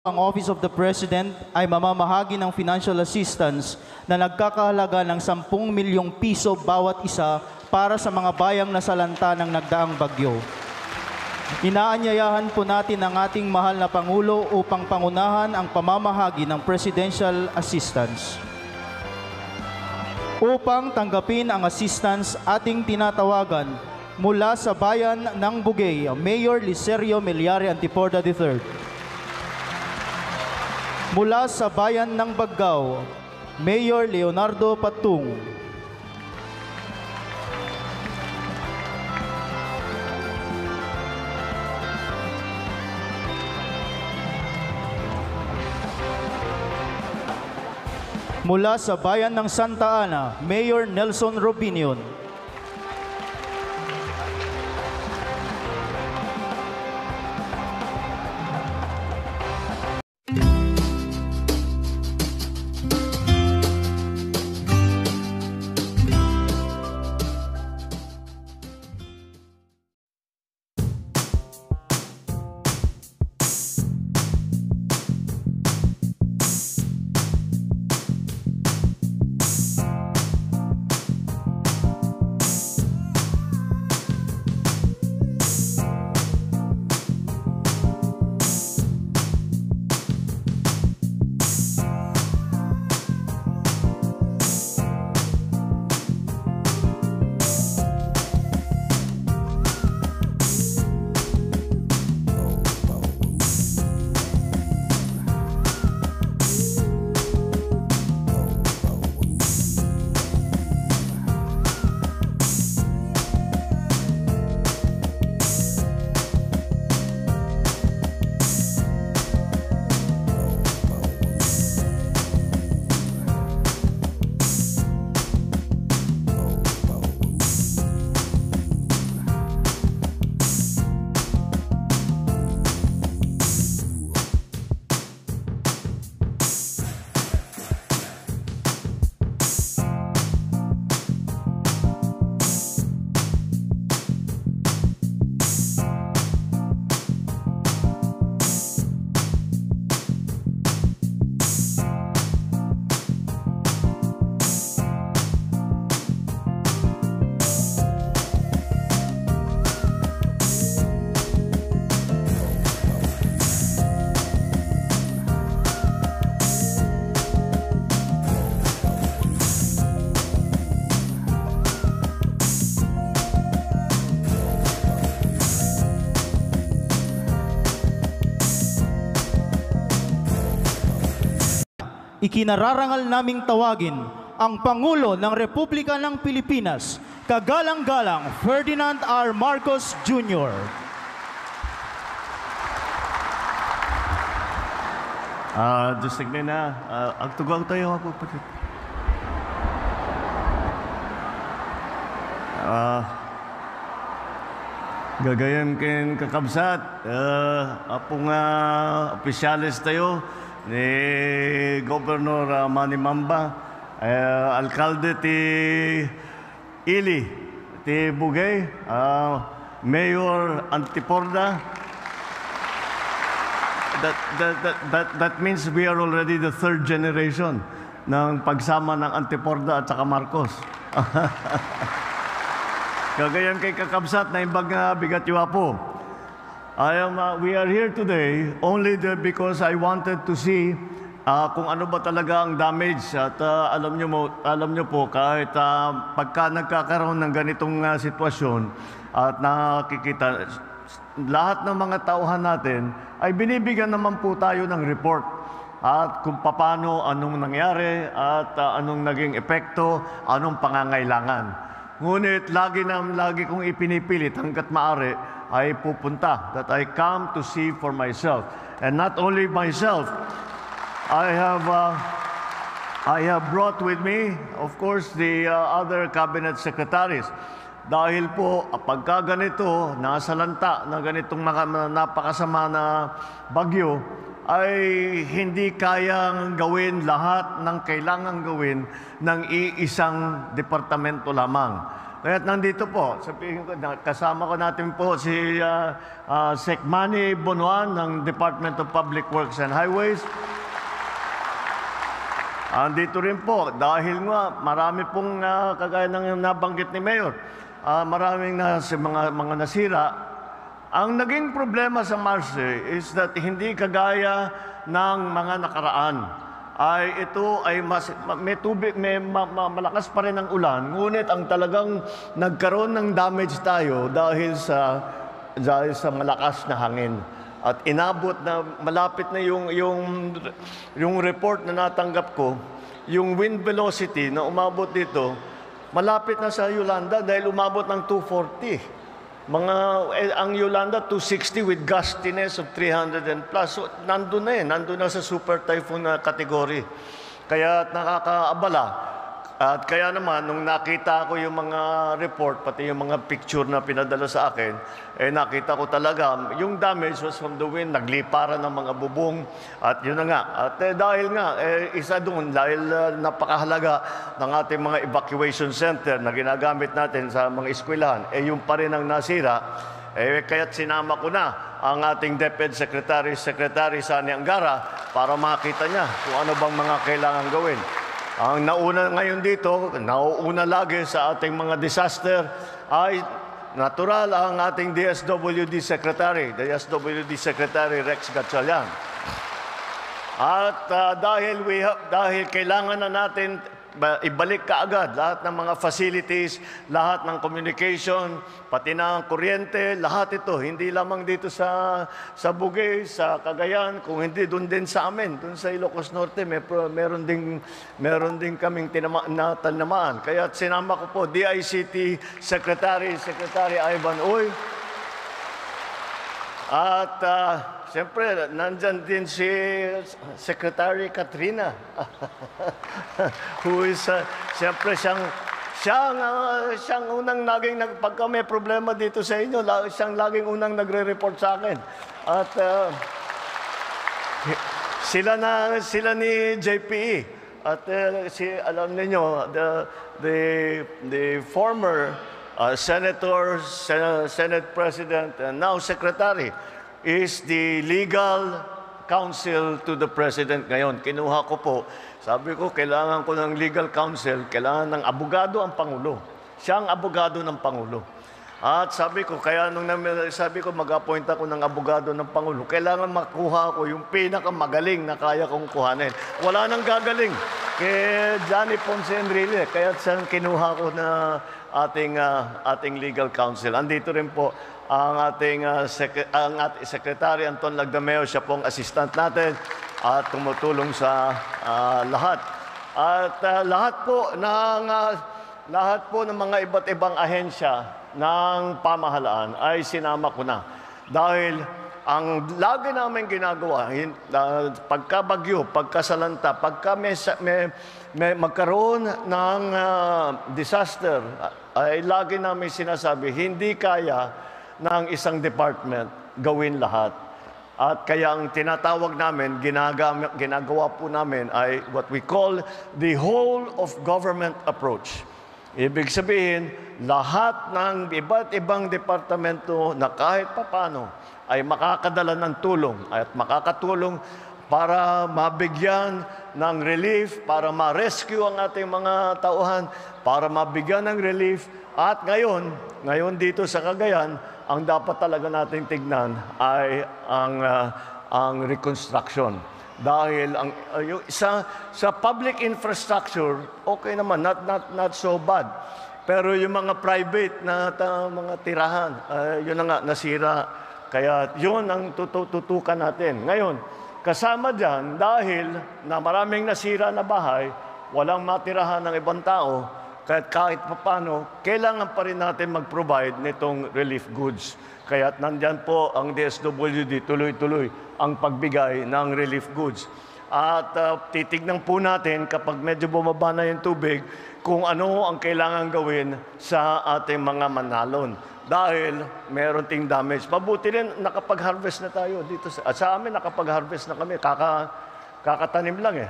Ang Office of the President ay mamamahagi ng financial assistance na nagkakahalaga ng 10 milyong piso bawat isa para sa mga bayang nasalanta ng nagdaang bagyo. Inaanyayahan po natin ang ating mahal na Pangulo upang pangunahan ang pamamahagi ng presidential assistance. Upang tanggapin ang assistance, ating tinatawagan mula sa bayan ng Bugey, Mayor Licerio Meliare Antiporda III. Mula sa bayan ng Baggao, Mayor Leonardo Patung. Mula sa bayan ng Santa Ana, Mayor Nelson Robinion. Ikinararangal naming tawagin ang Pangulo ng Republika ng Pilipinas, kagalang-galang Ferdinand R. Marcos Jr. Designate na. Agtugaw tayo ako. Gagayan ken kakabsat. Apong opisyalis tayo ni Governor Manny Mamba, alkalde ti Ili, ti Bugey, Mayor Antiporda. That means we are already the third generation ng pagsama ng Antiporda at saka Marcos. Gagayan kay kakabsat na imbag nga bigat yuwapo. We are here today only because I wanted to see kung ano ba talaga ang damage. At alam nyo po, kahit pagka nagkakaroon ng ganitong sitwasyon at nakikita, lahat ng mga tauhan natin ay binibigyan naman po tayo ng report. At kung paano, anong nangyari, at anong naging epekto, anong pangangailangan. Ngunit lagi kong ipinipilit hanggat maaari ay pupunta, that I come to see for myself. And not only myself, I have brought with me, of course, the other cabinet secretaries. Dahil po, pagka ganito, nasalanta na ganitong napakasama na bagyo, ay hindi kayang gawin lahat ng kailangang gawin ng iisang departamento lamang. Kaya nandito po, sabihin ko, kasama ko natin po si Sec Manny Bonuan ng Department of Public Works and Highways. Andito rin po, dahil nga marami pong kagaya ng nabanggit ni Mayor, maraming mga nasira. Ang naging problema sa Marce is that hindi kagaya ng mga nakaraan. Ito ay may tubig, malakas pa rin ang ulan, ngunit ang talagang nagkaroon ng damage tayo dahil sa malakas na hangin. At inabot na malapit na yung report na natanggap ko, yung wind velocity na umabot dito, malapit na sa Yolanda dahil umabot ng 240. Ang Yolanda 260 with gustiness of 300 and plus. So, nandun na sa super typhoon na category. Kaya nakakaabala. At kaya naman, nung nakita ko yung mga report, pati yung mga picture na pinadala sa akin, nakita ko talaga, yung damage was from the wind, nagliparan ng mga bubong, at yun na nga. At dahil nga, isa doon, dahil napakahalaga ng ating mga evacuation center na ginagamit natin sa mga eskwelahan, yung pa rin ang nasira, kaya't sinama ko na ang ating DepEd Secretary Sani Angara para makita niya kung ano bang mga kailangan gawin. Ang nauna ngayon dito, nauuna lagi sa ating mga disaster ay natural ang ating DSWD Secretary Rex Gatchalian. At dahil kailangan na natin ibalik kaagad lahat ng mga facilities, lahat ng communication, pati ng kuryente, lahat ito, hindi lamang dito sa Bugay, sa Cagayan, kung hindi doon din sa amin, doon sa Ilocos Norte, meron din kaming tinamaan. Kaya sinama ko po, DICT Secretary Ivan Uy, at siyempre, nandyan din si Secretary Katrina, who is, siyempre, siyang unang pagka may problema dito sa inyo, siyang laging unang nagre-report sa akin. At sila ni JPE. At alam niyo, the former Senator, Senate President, and now Secretary, is the legal counsel to the President ngayon. Kinuha ko po, sabi ko, kailangan ko ng legal counsel, kailangan ng abogado ang Pangulo. Siya ang abogado ng Pangulo. At sabi ko, mag-appoint ako ng abogado ng Pangulo, kailangan makuha ko yung pinakamagaling na kaya kong kuhanin. Wala nang gagaling kay Johnny Ponce Enrile, kaya siyang kinuha ko na ating legal counsel. Andito rin po ang ating Secretary Anton Lagdameo, siya pong assistant natin at tumutulong sa lahat. At lahat po ng mga iba't ibang ahensya ng pamahalaan ay sinama ko na. Dahil ang lagi namin ginagawa, pagkabagyo, pagkasalanta, pagka may magkaroon ng disaster, ay lagi namin sinasabi, hindi kaya ng isang department gawin lahat. At kaya ang tinatawag namin, ginagawa po namin ay what we call the whole of government approach. Ibig sabihin, lahat ng iba't ibang departamento na kahit papano ay makakadala ng tulong at makakatulong para mabigyan ng relief, para ma-rescue ang ating mga tauhan, para mabigyan ng relief. At ngayon dito sa Cagayan, ang dapat talaga nating tignan ay ang reconstruction. Dahil sa public infrastructure, okay naman, not so bad. Pero yung mga private na mga tirahan, yun na nga, nasira. Kaya yun ang tututukan natin. Ngayon, kasama dyan, dahil na maraming nasira na bahay, walang matirahan ng ibang tao, kahit papano, kailangan pa rin natin mag-provide nitong relief goods. Kaya nandyan po ang DSWD, tuloy-tuloy ang pagbigay ng relief goods. At titignan po natin kapag medyo bumaba na yung tubig, kung ano ang kailangan gawin sa ating mga manalon. Dahil meron ting damage. Mabuti rin nakapag-harvest na tayo dito. Sa amin nakapag-harvest na kami. Kakatanim lang eh.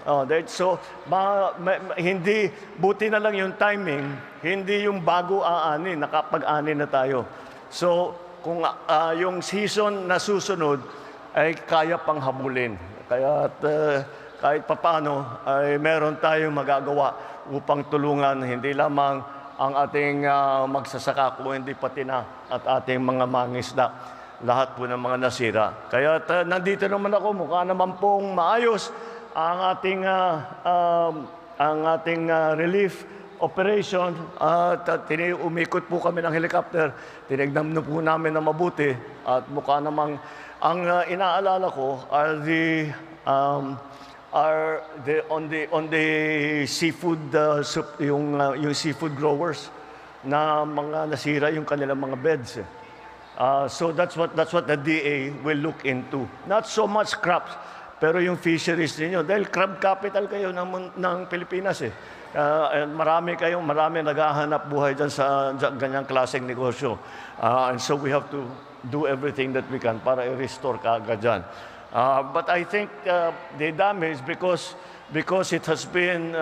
So, hindi, buti na lang yung timing, hindi yung bago aanin, nakapag-ani na tayo. So, kung yung season na susunod ay kaya pang habulin. Kaya kahit papano ay meron tayong magagawa upang tulungan hindi lamang ang ating magsasaka, kundi pati na at ating mga mangisda. Lahat po ng mga nasira. Kaya nandito naman ako, mukha naman pong maayos ang ating relief operation. Umikot po kami ng helicopter. Tinignan na po namin na mabuti. At mukha namang, ang inaalala ko on the seafood, yung seafood growers na mga nasira yung kanilang mga beds. So that's what the DA will look into. Not so much crops, pero yung fisheries ninyo. Dahil crab capital kayo ng Pilipinas eh. Marami naghahanap buhay dyan sa ganyang klaseng negosyo. And so we have to do everything that we can para i-restore kaagad dyan. But I think the damage because it has been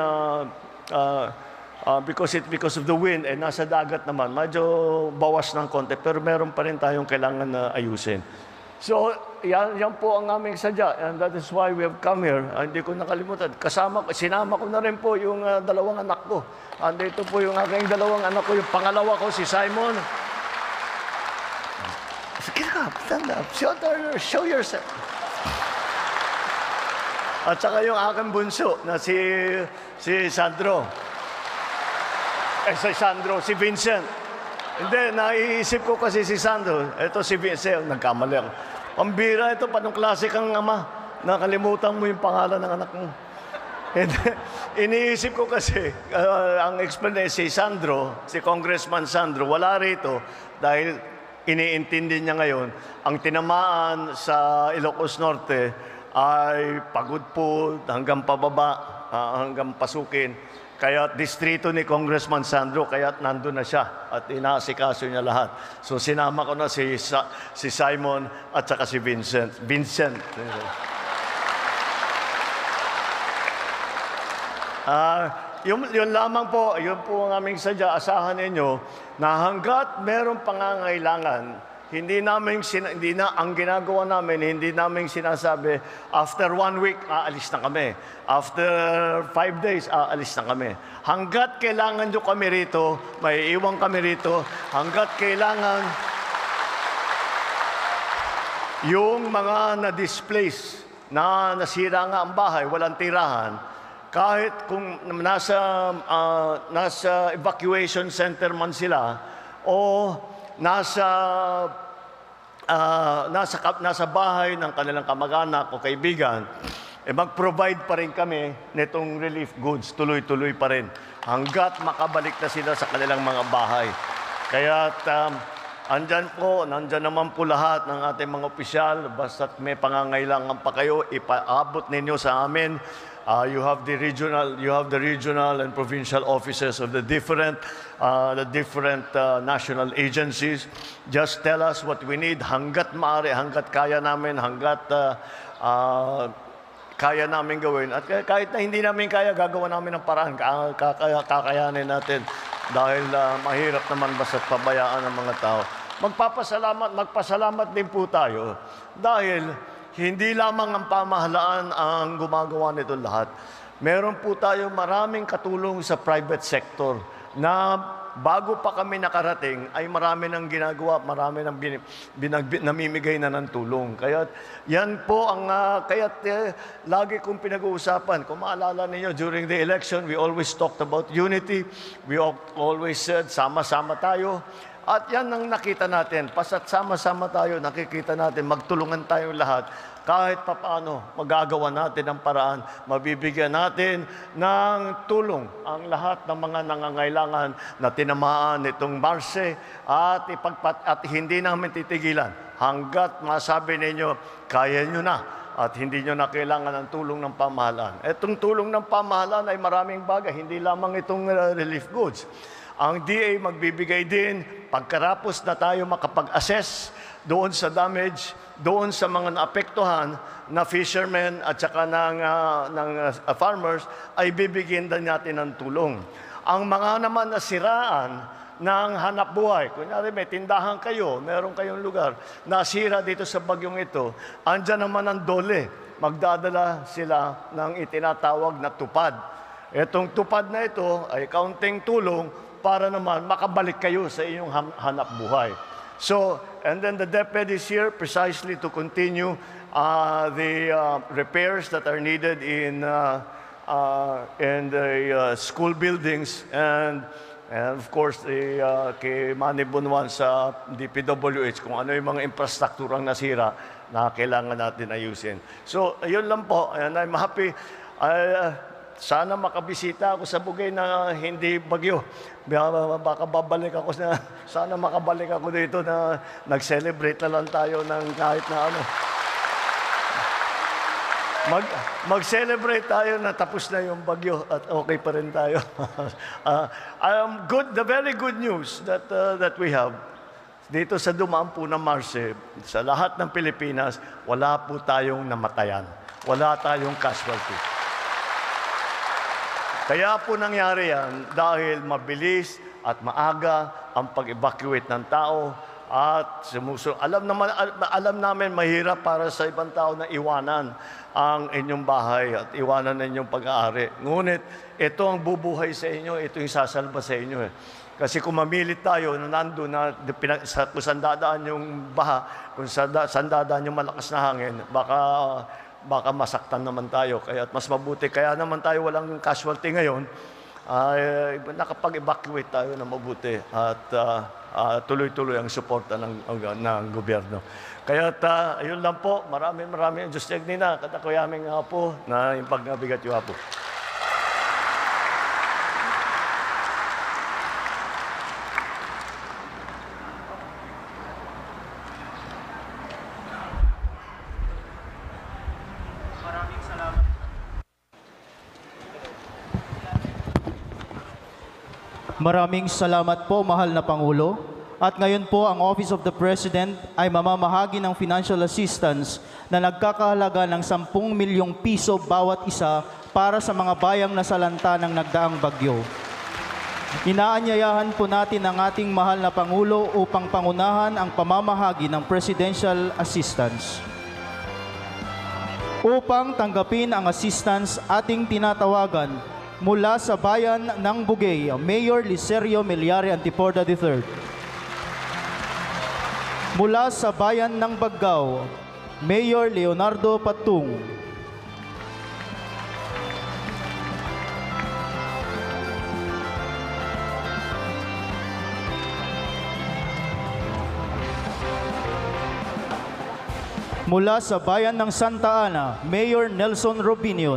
because of the wind nasa dagat naman medyo bawas ng konti pero meron pa rin tayong kailangan na ayusin. So yan po ang aming sadya and that is why we have come here. Hindi ko nakalimutan. Sinama ko na rin po yung dalawang anak ko. Andito po yung aking dalawang anak ko. Yung pangalawa ko si Simon. Get up, stand up. Show yourself. At saka yung aking bunso na si Sandro. Si Vincent. Hindi, naiisip ko kasi si Sandro. Ito si Vincent, nagkamali ako. Pambira ito, panong klase kang ama. Nakalimutan mo yung pangalan ng anak mo. Iniisip ko kasi, ang explanation si Sandro, si Congressman Sandro, wala rito dahil iniintindi niya ngayon, ang tinamaan sa Ilocos Norte ay pagod po hanggang pababa, hanggang pasukin. Kaya distrito ni Congressman Sandro, kaya nandun na siya at inaasikaso niya lahat. So sinama ko na si Simon at saka si Vincent. Yun lamang po, yun po ang aming sadya. Asahan ninyo na hanggat merong pangangailangan, ang ginagawa namin, hindi namin sinasabi, after 1 week, aalis na kami. After 5 days, aalis na kami. Hanggat kailangan nyo kami rito, may iwan kami rito. Hanggat kailangan yung mga na-displace, na nasira nga ang bahay, walang tirahan, kahit kung nasa evacuation center man sila, o nasa bahay ng kanilang kamag-anak o kaibigan, mag-provide pa rin kami nitong relief goods, tuloy-tuloy pa rin, hanggat makabalik na sila sa kanilang mga bahay. Kaya nandyan naman po lahat ng ating mga opisyal, basta't may pangangailangan pa kayo, ipaabot ninyo sa amin. You have the regional and provincial offices of the different national agencies. Just tell us what we need hanggat maaari, hanggat kaya namin, hanggat kaya namin gawin. At kahit na hindi namin kaya, gagawa namin ng paraan, kakayanin natin. Dahil mahirap naman basta't pabayaan ng mga tao. Magpasalamat din po tayo dahil hindi lamang ang pamahalaan ang gumagawa nito lahat. Meron po tayo maraming katulong sa private sector na bago pa kami nakarating ay marami nang ginagawa, marami nang namimigay na ng tulong. Kaya yan po ang lagi kong pinag-uusapan. Kung maalala ninyo, during the election, we always talked about unity. We always said, sama-sama tayo. At yan ang nakita natin. Pasa't sama-sama tayo, nakikita natin, magtulungan tayong lahat. Kahit papaano, magagawa natin ang paraan, mabibigyan natin ng tulong ang lahat ng mga nangangailangan na tinamaan nitong Marse at hindi namin titigilan hanggat masabi ninyo, kaya nyo na at hindi nyo na kailangan ng tulong ng pamahalaan. Itong tulong ng pamahalaan ay maraming bagay, hindi lamang itong relief goods. Ang DA magbibigay din, pagkarapos na tayo makapag-assess doon sa damage, doon sa mga naapektuhan na fishermen at saka ng farmers, ay bibigyan din natin ng tulong. Ang mga naman nasiraan ng hanap buhay, kunyari may tindahan kayo, meron kayong lugar, nasira dito sa bagyong ito, andyan naman ang DOLE, magdadala sila ng itinatawag na tupad. Itong tupad na ito ay kaunting tulong para naman makabalik kayo sa inyong hanap buhay. So, and then the DepEd is here precisely to continue the repairs that are needed in the school buildings and of course, kay Manny Bunuan sa DPWH kung ano yung mga infrastrukturang nasira na kailangan natin ayusin. So, yun lang po. And I'm happy. Sana makabisita ako sa Bugay na hindi bagyo. Baka babalik ako sana makabalik ako dito na nag-celebrate na lang tayo ng kahit na ano. Mag-celebrate tayo na tapos na yung bagyo at okay pa rin tayo. The very good news that we have dito sa dumaan po ng Marce, sa lahat ng Pilipinas, wala po tayong namatayan. Wala tayong casualty. Kaya po nangyari yan dahil mabilis at maaga ang pag-evacuate ng tao at alam namin mahirap para sa ibang tao na iwanan ang inyong bahay at iwanan ang inyong pag-aari. Ngunit ito ang bubuhay sa inyo, ito yung sasalba sa inyo. Kasi kung mamilit tayo na nandun na kung saan dadaan yung baha, kung saan dadaan yung malakas na hangin, baka masaktan naman tayo. Kaya mas mabuti, kaya naman tayo walang casualty ngayon, nakapag-evacuate tayo na mabuti at tuloy-tuloy ang suporta ng gobyerno. Kaya ayun lang po, maraming Diyos Nina, katakuyaming nga po na yung pagnabigat yung po. Maraming salamat po, mahal na Pangulo. At ngayon po, ang Office of the President ay mamamahagi ng financial assistance na nagkakahalaga ng 10 milyong piso bawat isa para sa mga bayang nasalanta ng nagdaang bagyo. Inaanyayahan po natin ang ating mahal na Pangulo upang pangunahan ang pamamahagi ng presidential assistance. Upang tanggapin ang assistance, ating tinatawagan mula sa bayan ng Bugay, Mayor Licerio Milyari Antiporda III. Mula sa bayan ng Baggao, Mayor Leonardo Patung. Mula sa bayan ng Santa Ana, Mayor Nelson Robinion.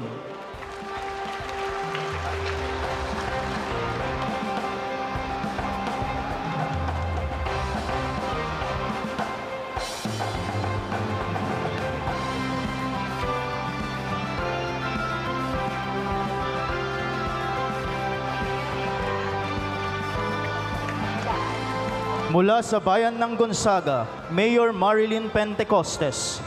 Mula sa bayan ng Gonzaga, Mayor Marilyn Pentecostes.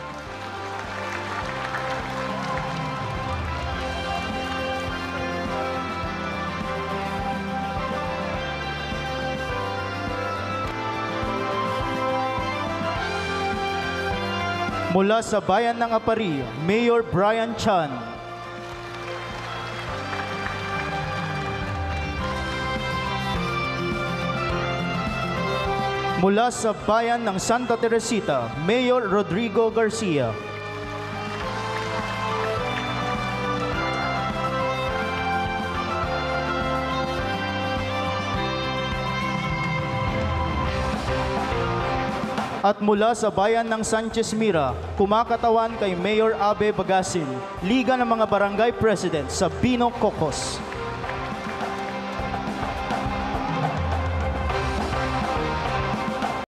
Mula sa bayan ng Apari, Mayor Brian Chan. Mula sa bayan ng Santa Teresita, Mayor Rodrigo Garcia. At mula sa bayan ng Sanchez Mira, kumakatawan kay Mayor Abe Bagasin, Liga ng mga Barangay President sa Bino Cocos.